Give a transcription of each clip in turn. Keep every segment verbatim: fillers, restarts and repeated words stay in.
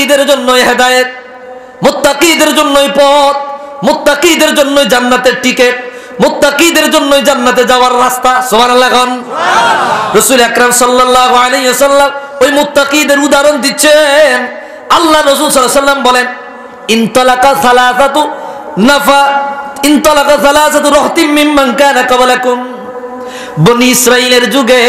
মুত্তাকিদের জন্যই হেদায়েত, মুত্তাকিদের জন্যই পথ, মুত্তাকিদের জন্যই জান্নাতের টিকিট, মুত্তাকিদের জন্যই জান্নাতে যাওয়ার রাস্তা। সুবহানাল্লাহ। রাসূল আকরাম সাল্লাল্লাহু আলাইহি ওয়াসাল্লাম ওই মুত্তাকিদের উদাহরণ দিচ্ছেন। আল্লাহ রাসূল সাল্লাল্লাহু আলাইহি ওয়াসাল্লাম বলেন, ইনতালাকা সালাসাতু নাফা ইনতালাকা সালাসাতু রাহতিম মিম্মান কানা ক্বাবলাকুম। বনি ইসরাইলের যুগে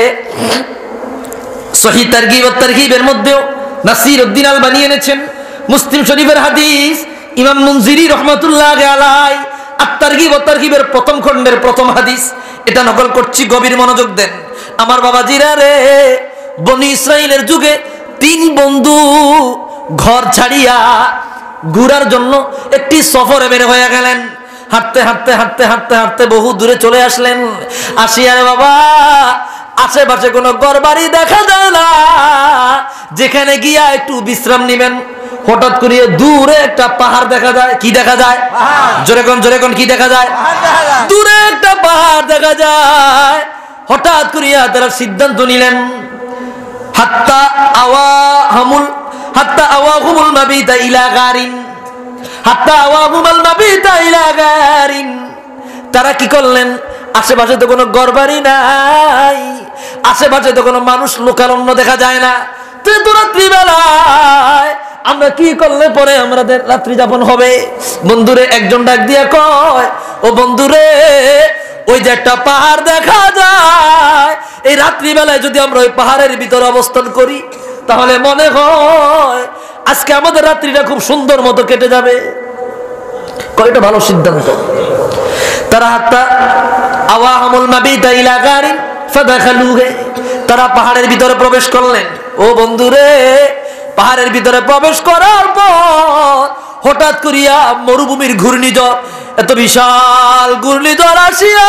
সহিহ তারগিব ওয়া তারহিবের মধ্যেও নাসিরউদ্দিন আলবানী এনেছেন মুসলিম শরীফের হাদিস। ইমাম মুনজিরি রাহমাতুল্লাহি আলাইহি আত-তারগিব ওয়া তারহিবের প্রথম খণ্ডের প্রথম হাদিস, এটা নকল করছি, গভীর মনোযোগ দেন আমার বাবাজিরা রে। বনি ইসরাইলের যুগে তিন বন্ধু ঘর ছাড়িয়া ঘুরার জন্য একটি সফরে বের হয়ে গেলেন। হাঁটতে হাঁটতে হাঁটতে হাঁটতে হাঁটতে বহু দূরে চলে আসলেন। আসিয়া রে বাবা আশেপাশে কোনো ঘর বাড়ি দেখা যায় না, যেখানে গিয়া একটু বিশ্রাম নিবেন। হঠাৎ করে দূরে একটা পাহাড় দেখা যায়। কি দেখা যায়? জোরে কোন জোরে কোন কি দেখা যায়? দূরে একটা পাহাড় দেখা যায়। হঠাৎ করিয়া তারা সিদ্ধান্ত নিলেন, হাত্তা আওয়াহুমুল হাত্তা আওয়াহুমুল মাবিতা ইলা গারিন হাত্তা আওয়াহুমুল মাবিতা ইলা গারিন। তারা কি করলেন, আশেপাশে তো কোনো ঘরবাড়ি নাই, আশেপাশে তো কোনো মানুষ লোকারণ্য দেখা যায় না। তো রাত্রি বেলায় আমরা কি করলে পরে আমাদের রাত্রি যাপন হবে? বন্ধুরে একজন ডাক দিয়া কয়, ও বন্ধুরে ওই যে একটা পাহাড় দেখা যায়, এই রাত্রি বেলায় যদি আমরা ওই পাহাড়ের ভিতরে অবস্থান করি তাহলে মনে হয় আজকে আমাদের রাত্রিটা খুব সুন্দর মতো কেটে যাবে। কয়টা ভালো সিদ্ধান্ত। তারা হাত্তা আওয়াহুমুল মাবিতা ইলা গারিন ফাদাখালুহু, তারা পাহাড়ের ভিতরে প্রবেশ করলেন। ও বন্ধুরে পাহাড়ের ভিতরে প্রবেশ করার পর হঠাৎ করিয়া মরুভূমির ঘূর্ণিঝড়, এত বিশাল ঘূর্ণিঝড় আসিয়া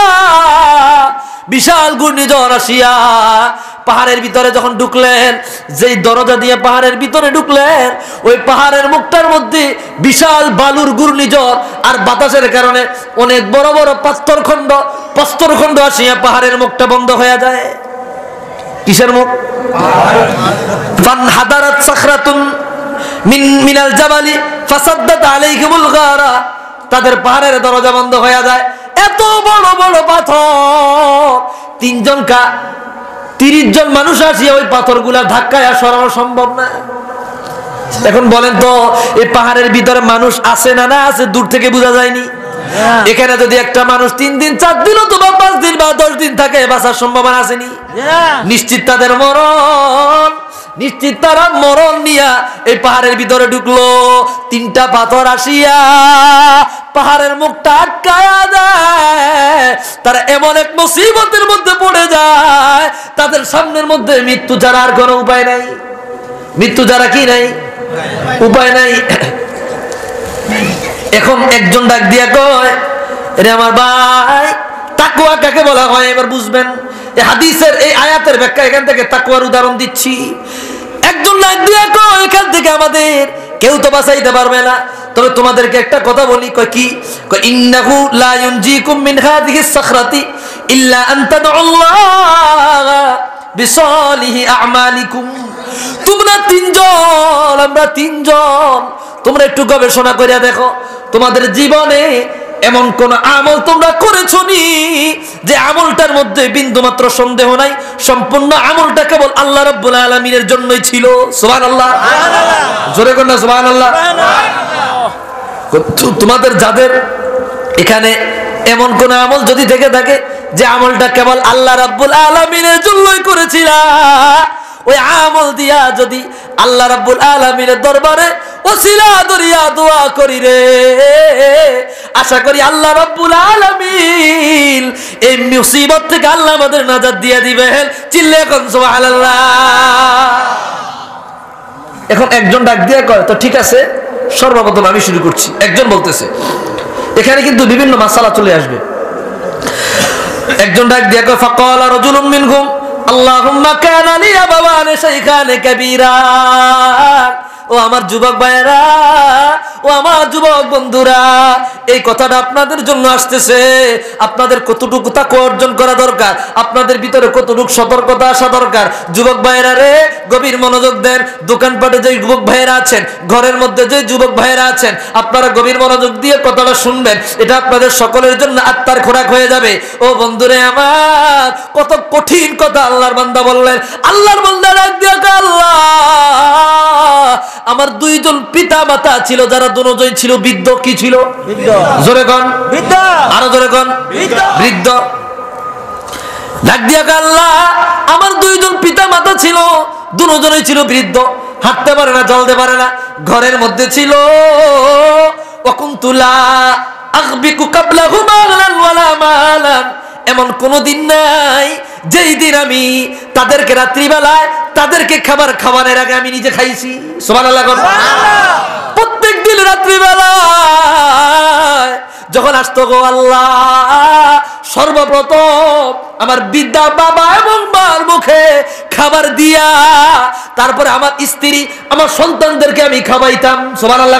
বিশাল ঘূর্ণিঝড় আসিয়া পাহাড়ের ভিতরে যখন ঢুকলেন, যেই দরজা দিয়ে পাহাড়ের ভিতরে ঢুকলেন, ওই পাহাড়ের মুখটার মধ্যে বিশাল বালুর ঘূর্ণিঝড় আর বাতাসের কারণে অনেক বড় বড় পাথরখণ্ড পাথরখণ্ড আসিয়া পাহাড়ের মুখটা বন্ধ হয়ে যায়। কিসের মুখ? ফানহাদারাত সাখরাতুন মিন মিনাল জাবালি ফাসাদ্দাত আলাইহিমুল গারা, তাদের পাহাড়ের দরজা বন্ধ হয়ে যায়। এত বড় বড় পাথর, তিনজন কা তিরিশ জন মানুষ আসিয়া ওই পাথরগুলা ধাক্কায় সরানো সম্ভব না। এখন বলেন তো এই পাহাড়ের ভিতরে মানুষ আছে না না আছে? দূর থেকে বোঝা যায়নি। এখানে যদি একটা মানুষ তিন দিন চার দিন অথবা পাঁচ দিন বা দশ দিন থাকে, বাঁচার সম্ভাবনা আসেনি? নিশ্চিত তাদের মরণ, নিশ্চিত তারা মরণ নিয়া এই পাহাড়ের ভিতরে ঢুকলো। তিনটা পাথর আসিয়া পাহাড়ের মুখটা আটকায়া দেয়। তারা এমন এক মুসিবতের মধ্যে পড়ে যায়, তাদের সামনের মধ্যে মৃত্যু ছাড়া আর কোনো উপায় নাই। মৃত্যু ছাড়া কি নাই? উপায় নাই। এখন একজন ডাক দিয়া কয়, রে আমার ভাই, তাকওয়া কাকে বলা হয় এবার বুঝবেন। এই হাদিসের এই আয়াতের ব্যাখ্যা এখান থেকে তাকওয়ার উদাহরণ দিচ্ছি। একজন ডাক দিয়া কয়, এখান থেকে আমাদের কেউ তো বাঁচাইতে পারবে না, তবে তোমাদেরকে একটা কথা বলি। কয় কি? কয় ইন্নাহু লা ইউনজিকুম মিন হাযিহিস সাখরাতি ইল্লা আন তাদউল্লাহ বিসালিহি আমালিকুম। তোমরা তিনজন, আমরা তিনজন, তোমরা একটু গবেষণা করিয়া দেখো, তোমাদের জীবনে এমন কোন আমল তোমরা করেছো নি যে আমলটার মধ্যে বিন্দুমাত্র সন্দেহ নাই, সম্পূর্ণ আমলটা কেবল আল্লাহ রাব্বুল আলামিনের জন্যই ছিল? সুবহানাল্লাহ। জোরে কর না সুবহানাল্লাহ। তোমাদের যাদের এখানে এমন কোন আমল যদি থেকে থাকে যে আমলটা কেবল আল্লাহ রাব্বুল আলামিনের জন্যই করেছিলা, ওই আমল দিয়া যদি আল্লাহ রাব্বুল আলামিনের দরবারে ওসিলা দরিয়া দোয়া করি রে, আশা করি আল্লাহ রাব্বুল আলামিন এই মুসিবত থেকে আল্লাহ আমাদের নাজাত দিয়ে দিবেন। চিল্লে কোন সুবহানাল্লাহ। এখন একজন ডাক দিয়ে কয়, তো ঠিক আছে, সর্বপ্রথম আমি শুরু করছি। একজন বলতেছে, এখানে কিন্তু বিভিন্ন মাসালা চলে আসবে। একজন ডাক দিয়ে কয়, ফাকালা রাজুলুম মিনহুম আল্লাহুম্মা কানা লি আবাওয়ানি শাইখানি কাবীরান। ও ও আমার যুবক ভাইয়েরা, ও আমার যুবক বন্ধুরা, এই কথাটা আপনাদের জন্য আসতেছে। আপনাদের কতটুকু তাকওয়া অর্জন করা দরকার, আপনাদের ভিতরে কতটুকু সতর্কতা আসা দরকার। যুবক ভাইয়েরা রে, গভীর মনোযোগ দেন। দোকানপাটে যে যুবক ভাইয়েরা আছেন, ঘরের মধ্যে যে যুবক ভাইয়েরা আছেন, আপনারা গভীর মনোযোগ দিয়ে কথাটা শুনবেন। এটা আপনাদের সকলের জন্য আত্মার খোরাক হয়ে যাবে। ও বন্ধুরে আমার, কত কঠিন কথা আল্লাহর বান্দা বললেন। আল্লাহর বান্দা ডাক দিয়ে, আল্লাহ, আমার দুইজন পিতা মাতা ছিল যারা দুজনই ছিল বৃদ্ধ। কি ছিল? জোরে কোন? বৃদ্ধ। আরো জোরে কোন? বৃদ্ধ। ডাক দিয়া, আল্লাহ, আমার দুইজন পিতা মাতা ছিল, দুজনই ছিল বৃদ্ধ, হাঁটতে পারে না, চলতে পারে না। ঘরের মধ্যে ছিল ওয়াকুনতুলা আগবিকু কাবলাহুমা মালান ওয়ালা মালান, এমন কোন দিন নাই যেই দিন আমি তাদেরকে রাত্রিবেলায় তাদেরকে খাবার খাওয়ানোর আগে আমি নিজে খাইছি। সুবহানাল্লাহ। প্রত্যেক দিন রাত্রিবেলায় যখন আসতো গো আল্লাহ, সর্বপ্রথম আমার বৃদ্ধা বাবা এবং মার মুখে খাবার দিয়া তারপরে আমার স্ত্রী, আমার সন্তানদেরকে আমি খাওয়াইতাম। সুবহানাল্লাহ।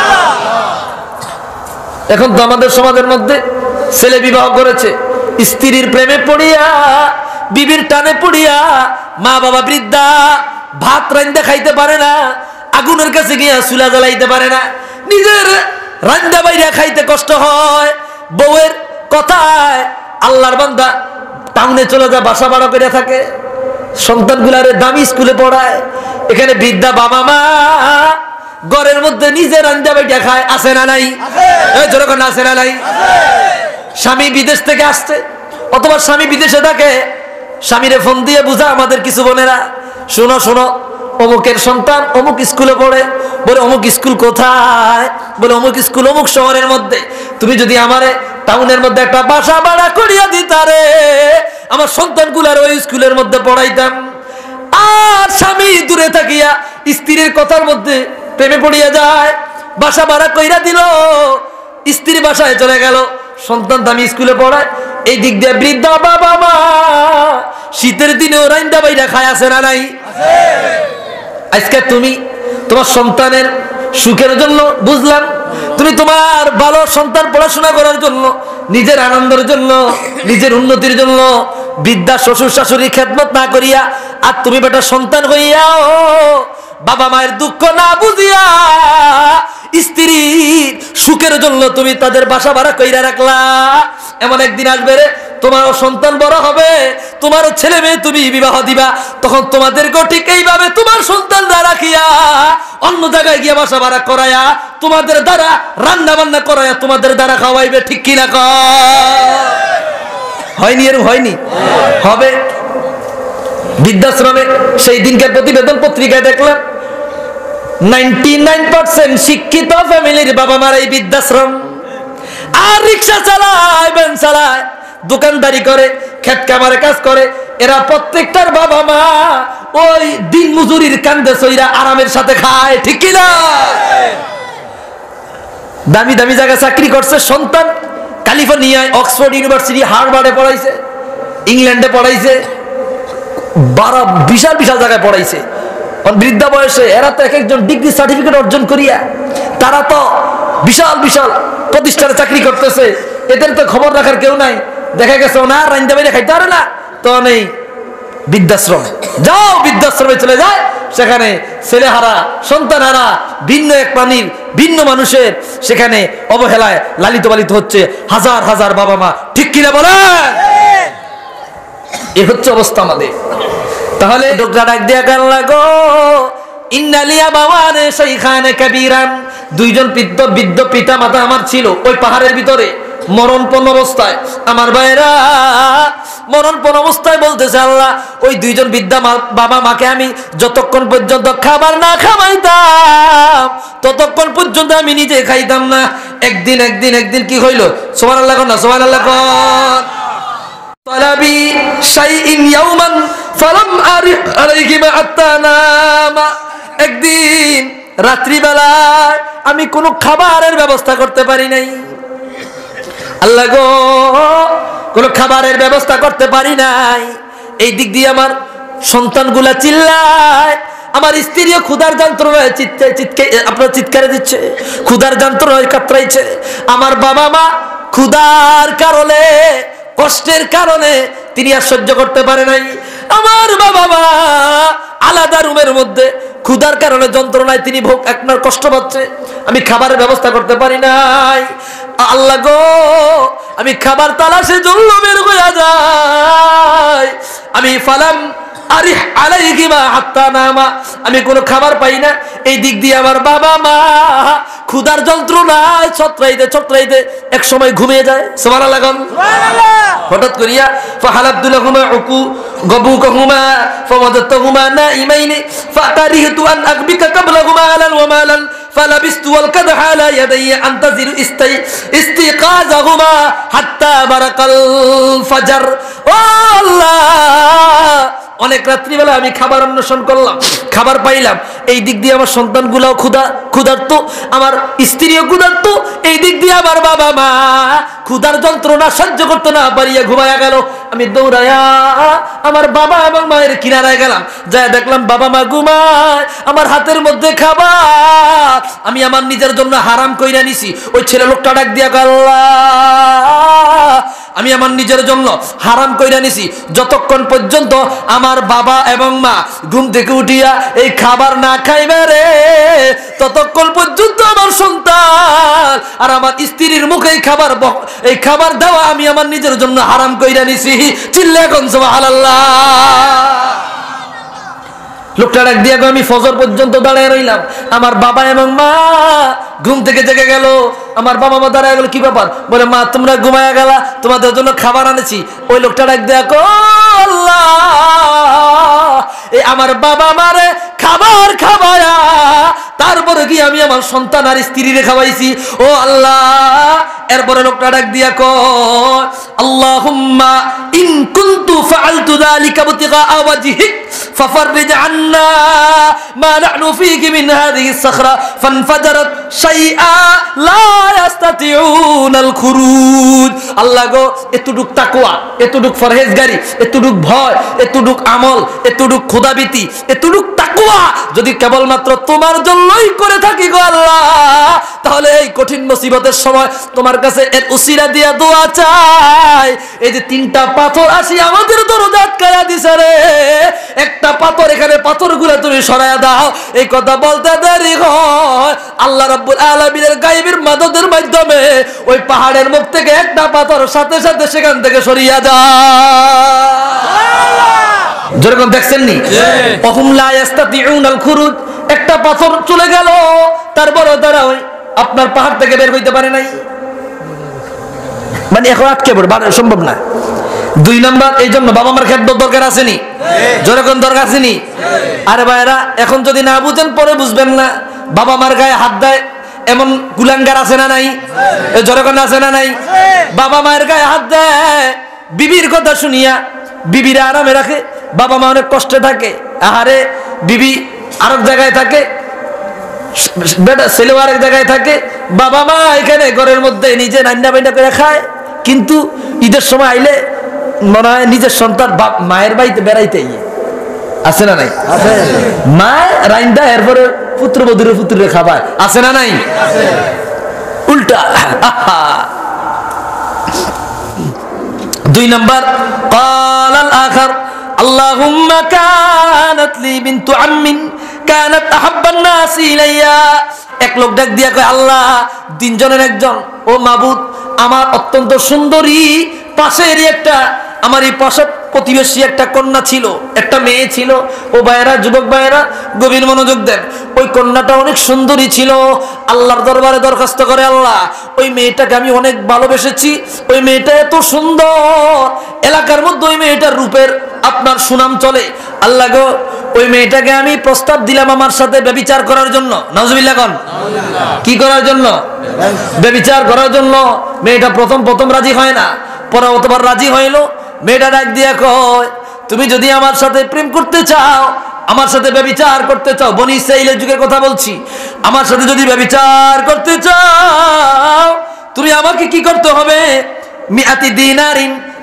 এখন তো আমাদের সমাজের মধ্যে ছেলে বিবাহ করেছে, স্ত্রীর প্রেমে পড়িয়া, বিবির টানে পড়িয়া, মা বাবা বৃদ্ধা, ভাত রান্দা খাইতে পারে না, আগুনের কাছে গিয়া চুলা জ্বালাইতে পারে না, নিজের রান্দা বাইরে খাইতে কষ্ট হয়। বউয়ের কথায় আল্লাহর বান্দা টাউনে চলে যায়, বাসা ভাড়া করে থাকে, সন্তানগুলারে দামি স্কুলে পড়ায়। এখানে বৃদ্ধা বাবা মা ঘরের মধ্যে নিজের রান্দা বাইরে খায়। আছে না নাই? যখন আছে না নাই? স্বামী বিদেশ থেকে আসছে, অথবা স্বামী বিদেশে থাকে, স্বামীরে ফোন দিয়ে বুঝা আমাদের কিছু বোনেরা, শোনো শোনো, অমুকের সন্তান অমুক স্কুলে পড়ে। বলে অমুক স্কুল কোথায়? বলে অমুক স্কুল অমুক শহরের মধ্যে। তুমি যদি আমারে টাউনের মধ্যে একটা বাসা ভাড়া করিয়া দিতারে, আমার সন্তানগুলার ওই স্কুলের মধ্যে পড়াইতাম। আর স্বামী দূরে থাকিয়া স্ত্রীর কথার মধ্যে প্রেমে পড়িয়া যায়, বাসা ভাড়া কইরা দিল, স্ত্রী বাসায় চলে গেল, সন্তান দামি স্কুলে পড়ায়। এই দিক দিয়ে বৃদ্ধা বাবা মা শীতের দিনেও রান্দা বাইরা খায়। আছে না নাই? আজকে তুমি তোমার সন্তানের সুখের জন্য, বুঝলাম, তুমি তোমার ভালো সন্তান পড়াশোনা করার জন্য, নিজের আনন্দের জন্য, নিজের উন্নতির জন্য বৃদ্ধা শ্বশুর শাশুড়ি খেদমত না করিয়া, আর তুমি বেটা সন্তান হইয়াও বাবা মায়ের দুঃখ না বুঝিয়া স্ত্রীর সুখের জন্য তুমি তাদের বাসা ভাড়া কইরা রাখলা। এমন একদিন আসবে রে, তোমারও সন্তান বড় হবে, তোমারও ছেলে মেয়ে তুমি বিবাহ দিবা, তখন তোমাদেরকেও ঠিক এইভাবে তোমার সন্তানরা রাখিয়া অন্য জায়গায় গিয়ে বাসা ভাড়া করায়া, তোমাদের দ্বারা রান্না বান্না করায়া তোমাদের দ্বারা খাওয়াইবে। ঠিক কিনা কয়? হয়নি? এরকম হয়নি? হবে। বৃদ্ধাশ্রমে সেই দিনকার প্রতিবেদন পত্রিকায় দেখলাম, নাইনটি নাইন পার্সেন্ট শিক্ষিত ফ্যামিলির বাবা মার এই বৃদ্ধাশ্রম। আর রিক্সা চালায়, ভ্যান চালায়, দোকানদারি করে, খেত কামারে কাজ করে, এরা প্রত্যেকটার বাবা মা ওই দিন মজুরির কান্দে সইরা আরামের সাথে খায়। ঠিক কিনা? দামি দামি জায়গায় চাকরি করছে, সন্তান ক্যালিফোর্নিয়ায়, অক্সফোর্ড ইউনিভার্সিটি, হার্ভার্ডে পড়াইছে, ইংল্যান্ডে পড়াইছে, বারো বিশাল বিশাল জায়গায় পড়াইছে। বৃদ্ধা বয়সে এরা তো এক একজন ডিগ্রি সার্টিফিকেট অর্জন করিয়া তারা তো বিশাল বিশাল প্রতিষ্ঠানে চাকরি করতেছে, এদের তো খবর রাখার কেউ নাই। দেখা গেছে ওনার রান্দা বাইরে খাইতে পারে না, তো নেই বৃদ্ধাশ্রম। যাও, বৃদ্ধাশ্রমে চলে যায়, সেখানে ছেলেহারা সন্তানহারা ভিন্ন এক প্রাণীর ভিন্ন মানুষের সেখানে অবহেলায় লালিত পালিত হচ্ছে হাজার হাজার বাবা মা। ঠিক কিনা বলেন? এ হচ্ছে অবস্থা আমাদের। তাহলে লোকটা ডাক দিয়া গান লাগো, ইন্নালিয়া বাবারে শাইখানে কাবীরান, দুইজন বৃদ্ধ বৃদ্ধ পিতা মাতা আমার ছিল ওই পাহাড়ের ভিতরে মরণপণ অবস্থায়। আমার ভাইরা মরণপণ অবস্থায় বলতেছে, আল্লাহ, ওই দুইজন বৃদ্ধা বাবা মাকে আমি যতক্ষণ পর্যন্ত খাবার না খাওয়াইতাম ততক্ষণ পর্যন্ত আমি নিজে খাইতাম না। একদিন একদিন একদিন কি হইল? সুবহানাল্লাহ না? সুবহানাল্লাহ কোন? তালাবি শাইইন ইয়াওমান ফালাম আরিফ আলাইহি মা আতানামা, একদিন রাত্রিবেলায় আমি কোনো খাবারের ব্যবস্থা করতে পারি নাই। আল্লাহ গো, কোনো খাবারের ব্যবস্থা করতে পারি নাই। এই দিক দিয়ে আমার সন্তানগুলা চিল্লায়, আমার স্ত্রীও ক্ষুধার যন্ত্রণায় চিৎকার চিৎকার আপনার চিৎকারে দিচ্ছে, ক্ষুধার যন্ত্রণায় কাতরাইছে। আমার বাবা মা ক্ষুধার কারণে, কষ্টের কারণে তিনি আর সহ্য করতে পারে নাই। আমার বাবা মা আলাদা রুমের মধ্যে ক্ষুধার কারণে যন্ত্রণায় তিনি ভোগ আপনার কষ্ট পাচ্ছে। আমি খাবারের ব্যবস্থা করতে পারি নাই। আল্লাহ গো, আমি খাবার তালাশে জন্য বের হয়ে যাই। আমি ফালাম আরে আলাইহিমা হাত্তা নামা, আমি কোনো খাবার পাই না। এই দিক দিয়ে আমার বাবা মা ক্ষুধার যন্ত্রণায় ছত্রাইতে ছত্রাইতে এক সময় ঘুমিয়ে যায়। সুবহানাল্লাহ, সুবহানাল্লাহ। হঠাৎ করিয়া ফাহালাবতুলাহুমা উকু গবুকহুমা ফাওয়াদাতুহুমা নাইমাইনি ফাকারিহতু আন আকবিকা কাবলাহুমা আলান ওয়া মালান ফালাবিস্তু ওয়াল কাদহা আলা ইয়াদাইয়া আনতাজিরু ইস্তাই ইস্তিকাযাহুমা হাত্তা বারাকাল ফাজর। ও আল্লাহ, অনেক রাত্রিবেলা আমি খাবার অন্বেষণ করলাম, খাবার পাইলাম। এই দিক দিয়ে আমার সন্তানগুলাও ক্ষুধা ক্ষুধার্ত, আমার স্ত্রীও ক্ষুধার্ত। এই দিক দিয়ে আমার বাবা মা ক্ষুধার যন্ত্রণা সহ্য করতে না পারিয়া ঘুমায়া গেল। আমি দৌড়ায়া আমার বাবা এবং মায়ের কিনারায় গেলাম, যা দেখলাম বাবা মা ঘুমায়, আমার হাতের মধ্যে খাবার আমি আমার নিজের জন্য হারাম কইরা নিছি। ওই ছেলে লোকটা ডাক দিয়া আল্লাহ, আমি আমার নিজের জন্য হারাম কইরা নিছি। যতক্ষণ পর্যন্ত আমার বাবা এবং মা ঘুম থেকে উঠিয়া এই খাবার না খাইবে রে, ততক্ষণ পর্যন্ত আমার সন্তান আর আমার স্ত্রীর মুখে এই খাবার এই খাবার দেওয়া আমি আমার নিজের জন্য হারাম কইরা নিছি। চিল্লা এখন সুবহানাল্লাহ। লোকটা ডাক দিয়া আমি ফজর পর্যন্ত দাঁড়ায় রইলাম। আমার বাবা এবং মা ঘুম থেকে জেগে গেল। আমার বাবা মা দাঁড়ায় গেল, কি ব্যাপার? বলে মা তোমরা ঘুমায়া গেলা, তোমাদের জন্য খাবার আনেছি। ওই লোকটা ডাক দিয়া আল্লাহ, এই আমার বাবা মারে খাবার খাওয়ায়া তারপরে কি আমি আমার সন্তান আর স্ত্রীরে খাওয়াইছি। ও আল্লাহ, এরপরে লোকটা ডাক দিয়া কয় আল্লাহুম্মা ইন কুনতু ফাআলতু যালিকা বুতিগা ওয়াজহিক ফাফররিজ আন্না মা নাহনু ফীহি মিন হাযিহি الصخرة فانفجرت شيئا لا يستطيعون الخروج। আল্লাহ গো, এতটুক তাকওয়া, এতটুক পরহেজগারি, এতটুক ভয়, এতটুক আমল, এতটুক খোদাভীতি, এতটুক তাকওয়া যদি কেবলমাত্র তোমার জন্যই করে থাকি গো আল্লাহ, তাহলে এই কঠিন মুসিবতের সময় তোমার কাছে এর উসিলা দিয়া দোয়া চাই। এই যে তিনটা পাথর আসি আমাদের দরজা আটকায়া দিছে রে, একটা পাথর এখানে পাথরগুলো তুমি সরায়া দাও। এই কথা বলতে দেরি হয়, আল্লাহ রাব্বুল আলামিনের গায়বের মাদদের মাধ্যমে ওই পাহাড়ের মুখ থেকে একটা পাথর সাথে সাথে সেখান থেকে সরিয়া যায়। যেরকম দেখছেন নি, ওহুম লা ইস্তাতিউনাল খুরুজ, একটা পাথর চলে গেল, তারপরে তারা ওই আপনার পাহাড় থেকে বের হইতে পারে নাই। মানে এখন আটকে পড়ে সম্ভব না। দুই নাম্বার, এই জন্য বাবা মার খেদমত দরকার আসেনি, যেরকম দরকার আসেনি। আরে ভাইরা, এখন যদি না বুঝেন পরে বুঝবেন না। বাবা মার গায়ে হাত দেয় এমন কুলাঙ্গার আছে না নাই? যেরকম আছে না নাই? বাবা মায়ের গায়ে হাত দেয়, বিবির কথা শুনিয়া বিবিরা আরামে রাখে, বাবা মা অনেক কষ্টে থাকে। আহারে, বিবি আরেক জায়গায় থাকে, বেটা ছেলেও আরেক জায়গায় থাকে, বাবা মা এখানে ঘরের মধ্যে নিজে রান্না বান্না করে খায়। কিন্তু ঈদের সময় আইলে মনে হয় নিজের সন্তান মায়ের বাড়িতে বেড়াইতে আছে না নাই? মা রাইন্দা এরপরে পুত্রবধূরে পুত্রে খাবার আছে না নাই? উল্টা। দুই নাম্বার, ক্বালাল আখার আল্লাহুম্মা কানাত লি বিনতু আম্মিন কানাত আহাব্বান নাস ইলাইয়া। এক লোক ডাক দিয়া কয় আল্লাহ, তিনজনের একজন, ও মাবুদ, আমার অত্যন্ত সুন্দরী পাশেরই একটা, আমার এই পাশের প্রতিবেশী একটা কন্যা ছিল, একটা মেয়ে ছিল। ও ভাইয়েরা, যুবক ভাইয়েরা, গভীর মনোযোগ দেন। ওই কন্যাটা অনেক সুন্দরী ছিল। আল্লাহর দরবারে দরখাস্ত করে, আল্লাহ, ওই মেয়েটাকে আমি অনেক ভালোবেসেছি, ওই মেয়েটা এত সুন্দর, এলাকার মধ্যে ওই মেয়েটার রূপের আপনার সুনাম চলে। আল্লাহ গো, ওই মেয়েটাকে আমি প্রস্তাব দিলাম আমার সাথে ব্যভিচার করার জন্য। নাউজুবিল্লাহ কোন? কি করার জন্য? ব্যভিচার করার জন্য। মেয়েটা প্রথম প্রথম রাজি হয় না, পরে অতবার রাজি হইল। মেয়েটা ডাক দিয়া কয়, তুমি যদি আমার সাথে প্রেম করতে চাও, আমার সাথে ব্যভিচার করতে চাও, বনি ইসরাঈলের যুগের কথা বলছি, আমার সাথে যদি ব্যভিচার করতে চাও, তুমি আমাকে কি করতে হবে? মিআতি দিনারিন,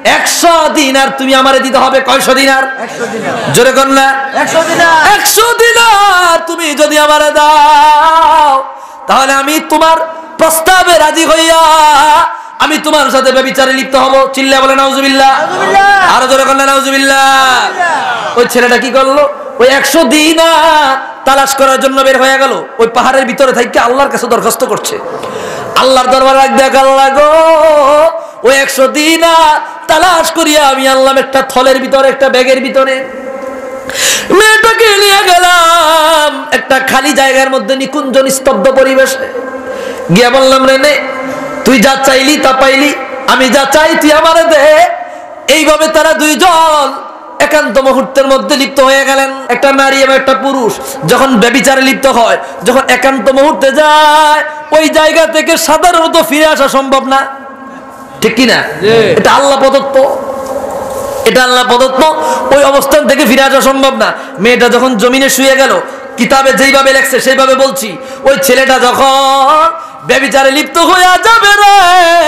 একশো দিনার তুমি আমারে দিতে হবে। কয়শো দিনার? জোরে কর না। একশো দিনার তুমি যদি আমারে দাও তাহলে আমি তোমার প্রস্তাবে রাজি হইয়া আমি তোমার সাথে ব্যভিচারে লিপ্ত হব। চিল্লা বলে নাউজুবিল্লাহ। আরো জোরে কর না নাউজুবিল্লাহ। ওই ছেলেটা কি করলো? ওই একশো দিনার তালাশ করার জন্য বের হয়ে গেল। ওই পাহাড়ের ভিতরে থেকে আল্লাহর কাছে দরখাস্ত করছে, আল্লাহর দরবারে রাখ দেখ আল্লাহ গো, ওই একশো দিনার তালাশ করিয়া আমি আল্লাহ একটা থলের ভিতরে, একটা ব্যাগের ভিতরে মেয়েটাকে নিয়ে গেলাম একটা খালি জায়গার মধ্যে, নিকুঞ্জ নিস্তব্ধ পরিবেশে গিয়া বললাম, রে নে, তুই যা চাইলি তা পাইলি, আমি যা চাই তুই আমারে দে। এইভাবে তারা দুইজন একান্ত মুহূর্তের মধ্যে লিপ্ত হয়ে গেলেন। একটা নারী এবং একটা পুরুষ যখন ব্যভিচারে লিপ্ত হয়, যখন একান্ত মুহূর্তে যায়, ওই জায়গা থেকে সাধারণত ফিরে আসা সম্ভব না, ঠিক কিনা? এটা আল্লাহ প্রদত্ত, এটা আল্লাহ প্রদত্ত, ওই অবস্থান থেকে ফিরে আসা সম্ভব না। মেয়েটা যখন জমিনে শুয়ে গেল, কিতাবে যেইভাবে লেখছে সেইভাবে বলছি, ওই ছেলেটা যখন ব্যভিচারে লিপ্ত হয়ে যাবে রে,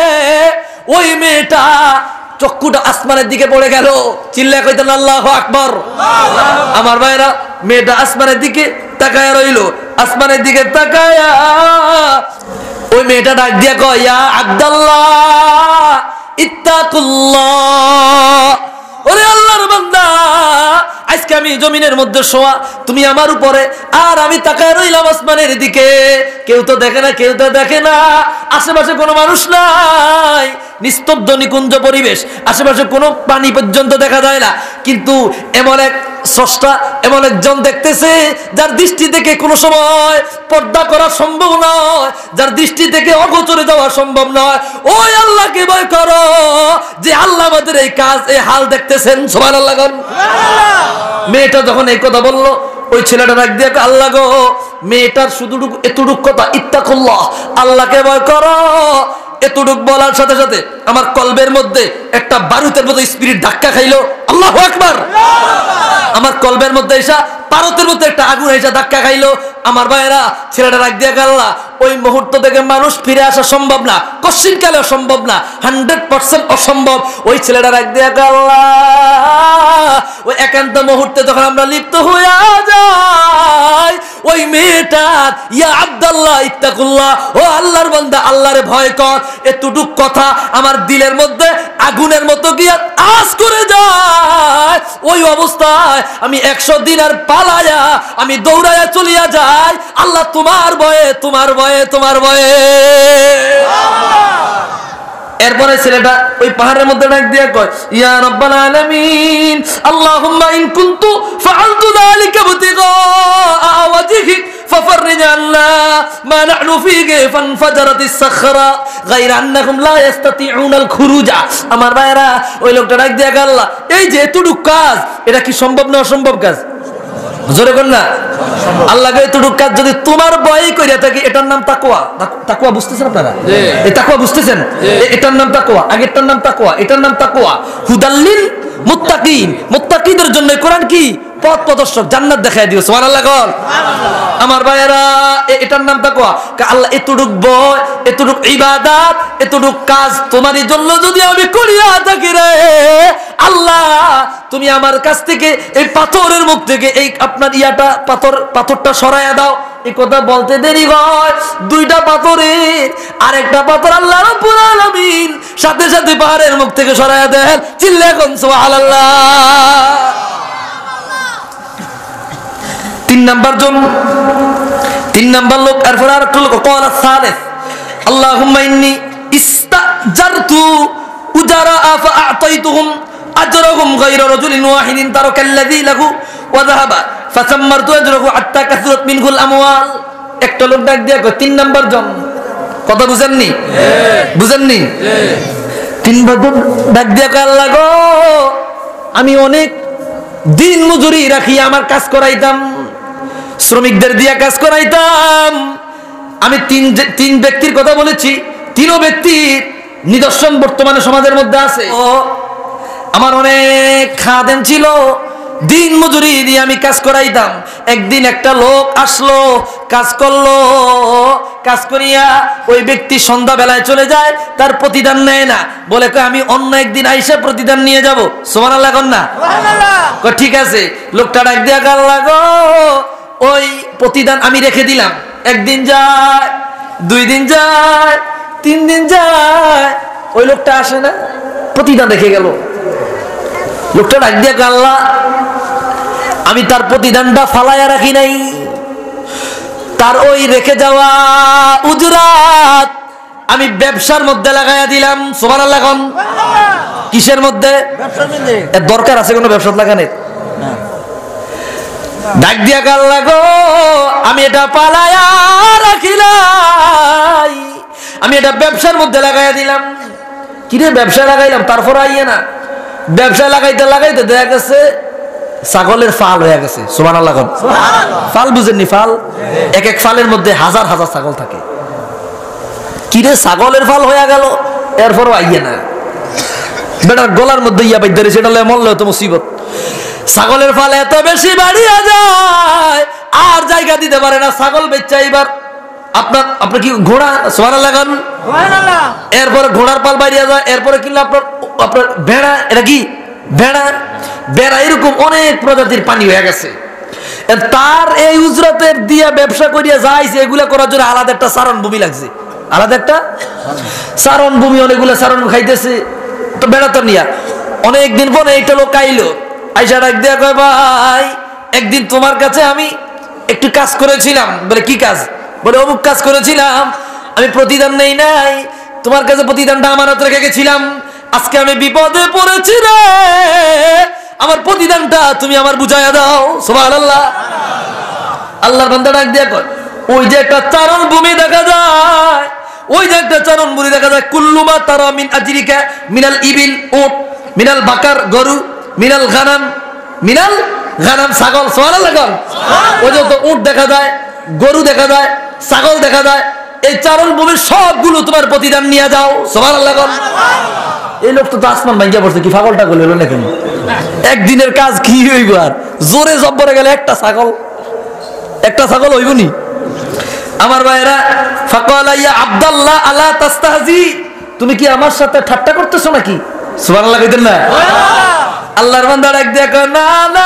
ওই মেয়েটা চক্ষুটা আসমানের দিকে পড়ে গেল। চিল্লা কইতেন আল্লাহু আকবার। আমার ভাইরা, মেয়েটা আসমানের দিকে তাকায়া রইল। আসমানের দিকে তাকায়া ওই মেয়েটা ডাক দিয়া কয়, ইয়া আব্দুল্লাহ ইত্তাকুল্লাহ। ওরে আল্লাহর বান্দা, আজকে আমি জমিনের মধ্যে শোয়া, তুমি আমার উপরে, আর আমি তাকায় রইলাম আসমানের দিকে। কেউ তো দেখে না, কেউ তো দেখে না, আশেপাশে কোনো মানুষ নাই, নিস্তব্ধ নিকুঞ্জ পরিবেশ, আশেপাশে কোনো পানি পর্যন্ত দেখা যায় না। কিন্তু এমন এক স্রষ্টা, এমন একজন দেখতেছে যার দৃষ্টি থেকে কোনো সময় পর্দা করা সম্ভব নয়, যার দৃষ্টি থেকে অগোচরে যাওয়া সম্ভব নয়। ওই আল্লাহকে ভয় করো যে আল্লাহ আমাদের এই কাজ, এই হাল দেখতেছেন। সুবহানাল্লাহ। মেয়েটা যখন এই কথা বললো, ওই ছেলেটা ডাক দিয়ে, আল্লাহ গো, মেয়েটার শুধু এতটুক কথা, ইত্তাকুল্লাহ, আল্লাহকে ভয় করো, এতটুক বলার সাথে সাথে আমার কলবের মধ্যে একটা বারুদের মতো স্পিরিট ধাক্কা খাইলো। আল্লাহু আকবার। আমার কলবের মধ্যে এসা পারতের মধ্যে একটা আগুন এসে ধাক্কা খাইলো। আমার ভাইয়েরা, ছেলেটা রাখ দিয়ে গেল, ওই মুহূর্ত থেকে মানুষ ফিরে আসা সম্ভব না, কশ্চিন কালে অসম্ভব না, হান্ড্রেড পার্সেন্ট অসম্ভব। ওই ছেলেটা রাখ দিয়ে গেল, ওই একান্ত মুহূর্তে যখন আমরা লিপ্ত হয়ে যাই, ওই মেয়েটার ইয়া আব্দুল্লাহ ইত্তাকুল্লাহ, ও আল্লাহর বান্দা আল্লাহরে ভয় কর, এতটুক কথা আমার দিলের মধ্যে আগুনের মতো গিয়া আজ করে যায়। ওই অবস্থায় আমি একশো দিন আর পালায়া আমি দৌড়ায়া চলিয়া যাই, আল্লাহ তোমার ভয়ে, তোমার ভয়ে, তোমার ভয়ে। এরপরে ছেলেটা ওই পাহাড়ের মধ্যে ডাক দিয়া কয়, ইয়া রাব্বাল আলামিন, আল্লাহুম্মা ইন কুনতু ফাআলতু যালিকা বুতিগা ওয়াজহিক ফাফররিজ আন্না মা নাহনু ফীহি ফানফাজারাতিস সাখরা গায়রা আন্নাহুম লা ইস্তাতিউনাল খুরুজা। আমার ভাইরা, ওই লোকটা ডাক দিয়া কয়, আল্লাহ, এই যে এতটুকু কাজ, এটা কি সম্ভব না অসম্ভব কাজ? জোরে কর না। আল্লাহকে এতটুকু কাজ যদি তোমার ভয় কইরা থাকি, এটার নাম তাকওয়া। তাকওয়া বুঝতেছেন আপনারা? এই তাকওয়া বুঝতেছেন? এটার নাম তাকওয়া, আগেরটার নাম তাকওয়া, এটার নাম তাকওয়া। হুদাল্লিল মুত্তাকিন, মুত্তাকিদের জন্য কোরআন কি? পথ প্রদর্শক, জান্নাত দেখায় দিও। সুবহানাল্লাহ। বল আমার ভাইয়েরা, এটার নাম তাকওয়া। আল্লাহ এতটুক ভয়, এতটুক ইবাদত, এতটুক কাজ তোমারই জন্য যদি আমি করিয়া থাকি রে আল্লাহ, তুমি আমার কাছ থেকে এই পাথরের মুখ থেকে এই আপনার ইয়াটা পাথর পাথরটা সরাইয়া দাও। এই কথা বলতে দেরি হয়, দুইটা পাথরের আরেকটা পাথর আল্লাহ রাব্বুল আলামিন সাথে সাথে পাহাড়ের মুখ থেকে সরাইয়া দেন। চিল্লা কোন সুবহানাল্লাহ। তিন নাম্বার জন, তিন নাম্বার লোক। এরপর আর একটা লোক, ক্বালা সালেস, আল্লাহুম্মা ইন্নী ইস্তাজারতু উজারা ফাআতাইতুহুম আজরাহুম গায়রা রাজুলিন ওয়াহিদিন তারাকাল্লাযী লাহু ওয়া যাহাবা ফাসাম্মারতু আজরাহু হাত্তা কাসরাত মিনহুল আমওয়াল। একটা লোক ডাক দিয়া কয়, তিন নাম্বার জন। কথা বুঝেননি? বুঝেননি? তিন নাম্বার জন ডাক দিয়া কয়, আল্লাহ গো, আমি অনেক দিন মজুরি রাখি আমার কাজ করাইতাম, শ্রমিকদের দিয়া কাজ করাইতাম। আমি তিন তিন ব্যক্তির কথা বলেছি, তিনও ব্যক্তির নিদর্শন বর্তমানে সমাজের মধ্যে আছে। ও আমার অনেক খাদেম ছিল, দিন মজুরি দিয়ে আমি কাজ করাইতাম। একদিন একটা লোক আসলো, কাজ করলো, কাজ করিয়া ওই ব্যক্তি সন্ধ্যা বেলায় চলে যায়, তার প্রতিদান নেয় না, বলে আমি অন্য একদিন আইসা প্রতিদান নিয়ে যাবো। সুবহানাল্লাহ কোন না? ঠিক আছে। লোকটা ডাক দিয়া গাল লাগো, ওই প্রতিদান আমি রেখে দিলাম। একদিন যায়, দুই দিন যায়, তিন দিন যায়, ওই লোকটা আসে না, প্রতিদান রেখে গেল। লোকটা ডাক দিয়া গাল্লা, আমি তার প্রতিদানটা ফালাইয়া রাখি নাই, তার ওই রেখে যাওয়া উজরাত আমি ব্যবসার মধ্যে লাগাইয়া দিলাম। সুবহানাল্লাহ কোন? কিসের মধ্যে? এর দরকার আছে কোনো ব্যবসা লাগানোর? ডাক দিয়া গাল লাগো, আমি এটা পালাইয়া রাখিলাই, আমি এটা ব্যবসার মধ্যে লাগাইয়া দিলাম। কিরে ব্যবসা লাগাইলাম, তারপর আইয়ে না, ব্যবসা লাগাইতে লাগাইতে দেখা গেছে ছাগলের ফাল হয়ে গেছে। সুবহানাল্লাহ কোন? ফাল বুঝেননি? ফাল, এক এক ফালের মধ্যে হাজার হাজার ছাগল থাকে। কিরে ছাগলের ফাল হয়ে গেল, এরপরও আইয়ে না, বেটার গলার মধ্যে ইয়া বাইদ্য রে, সেটা মরলে তো মুসিবত। ছাগলের ফাল এত বেশি বাড়িয়া যায়, আর জায়গা দিতে পারে না ছাগল বেচা। এবার আপনার আপনার কি ঘোড়া? সুবহানাল্লাহ কোন? এরপরে ঘোড়ার পাল বাড়িয়া যায়, এরপরে কিনলে আপনার আপনার ভেড়া, এটা কি ভেড়া? বেড়া, এরকম অনেক প্রজাতির পানি হয়ে গেছে। তার এই উজরাতের দিয়া ব্যবসা করিয়া যাইছে, এগুলা করার জন্য আলাদা একটা চারণ ভূমি লাগছে, আলাদা একটা চারণ ভূমি, অনেকগুলো চারণ খাইতেছে। তো বেড়া তো নিয়া অনেকদিন পরে এইটা লোক আইলো, আইসা ডাক দিয়া কয়, ভাই একদিন তোমার কাছে আমি একটু কাজ করেছিলাম। বলে কি কাজ? বলে অমুক কাজ করেছিলাম, আমি প্রতিদান নেই নাই, তোমার কাছে প্রতিদানটা আমানত রেখে গেছিলাম, আজকে আমি বিপদে পড়েছি রে, আমার প্রতিদানটা তুমি আমার বুঝাইয়া দাও। সুবহানাল্লাহ। আল্লাহর বান্দা ডাক দিয়া কয়, ওই যে একটা চারণ ভূমি দেখা যায়, ওই যে একটা চারণ ভূমি দেখা যায়, কুল্লুমা তারা মিন আজরিকা মিনাল ইবিল উট, মিনাল বাকার গরু, মিনাল গানাম, মিনাল গানাম ছাগল। সুবহানাল্লাহ কোন? ওই যে তো উট দেখা যায়, গরু দেখা যায়, ছাগল দেখা যায়, এই চারণ ভূমির সবগুলো তোমার প্রতিদান নিয়ে যাও। সুবহানাল্লাহ কোন? এই লোক তো আসমান ভাঙ্গিয়া পড়ছে, কি পাগলটা গেল না কেন? একদিনের কাজ কি হইব? আর জোরে জব্বরে গেলে একটা ছাগল, একটা ছাগল হইব নি? আমার ভাইরা, ফাকালা ইয়া আব্দুল্লাহ আলা তাস্তাহজি, তুমি কি আমার সাথে ঠাট্টা করতেছো নাকি? সুবহানাল্লাহ কইতেন না? আল্লাহর বান্দা ডাক দিয়া কয়, না না,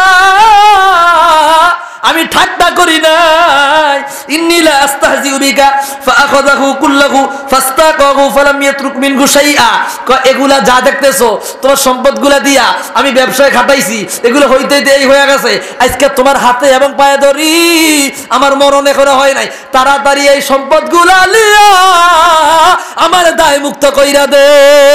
আমি ঠাট্টা করি নাই। ইন্নী লা আস্তাহজিউ বিকা ফাআখাযাহু কুল্লাহু ফাস্তাকাহু ফালাম ইয়াতরুক মিনহু শাইআ। এগুলা যা দেখতেছো তোমার সম্পদগুলা দিয়া আমি ব্যবসায় খাটাইছি, এগুলো হইতে হইতে এই হয়ে গেছে, আজকে তোমার হাতে এবং পায়ে ধরি, আমার মরণ এখনো হয় নাই, তাড়াতাড়ি এই সম্পদগুলা লিয়া আমার দায় মুক্ত কইরা দে।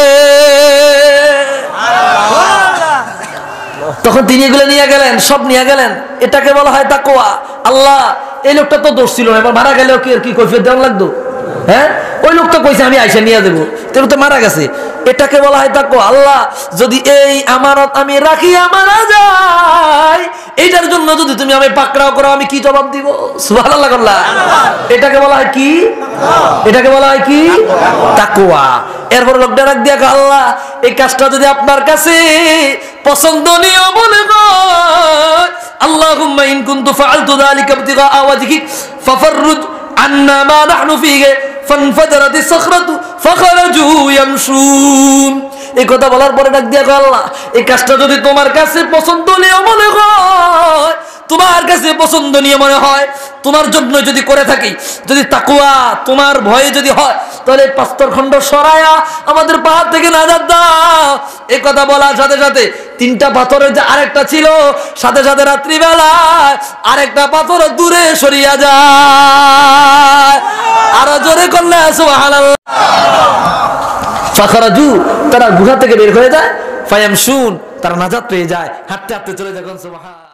তখন তিনি এগুলো নিয়ে গেলেন, সব নিয়ে গেলেন। এটাকে বলা হয় তাকওয়া। আল্লাহ, এই লোকটা তো দোষ ছিল না, এবার মারা গেলেও কি কি কৈফিয়ত দেওয়া লাগতো? হ্যাঁ, ওই লোক তো কইছে আমি আইসা নিয়ে দেবো, তো মারা গেছে। এটাকে বলা হয় তাকওয়া। আল্লাহ, যদি এই আমানত আমি রাখিয়া মারা যাই, এইটার জন্য যদি তুমি আমি পাকড়াও করো, আমি কি জবাব দিব? সুবহানাল্লাহ। এটাকে বলা হয় কি? এটাকে বলা হয় কি? তাকওয়া। এরপর লোকটা ডাক দিয়া, আল্লাহ এই কাজটা যদি আপনার কাছে পছন্দনীয় মনে হয়, আল্লাহুম্মা ইন কুনতু ফাআলতু যালিকা ইবতিগাআ ওয়াজহিক ফাফররুজ আন্না মা নাহনু ফীহি ফানফাজারাতিস সাখরাতু ফাখারাজু ইয়ামশুন। এই কথা বলার পরে ডাক দিয়া, আল্লাহ এই কাজটা যদি তোমার কাছে পছন্দনীয় মনে হয়, তোমার কাছে পছন্দনীয় মনে হয়, তোমার জন্য যদি করে থাকি, যদি তাকওয়া তোমার ভয়ে যদি হয়, তাহলে পাঁচতর খণ্ড সরায়া আমাদের পাহাড় থেকে নাজাত দাও। এই কথা বলার সাথে সাথে তিনটা পাথরের যে আরেকটা ছিল, সাথে সাথে রাত্রিবেলায় আরেকটা পাথর দূরে সরিয়া যায়। আরো জোরে করলে সুবহানাল্লাহ। ফাখারাজু, তারা গুহা থেকে বের হয়ে যায়, ফায়ামশুন, তারা নাজাত পেয়ে যায়, হাঁটতে হাঁটতে চলে যায়। সুবহানাল্লাহ।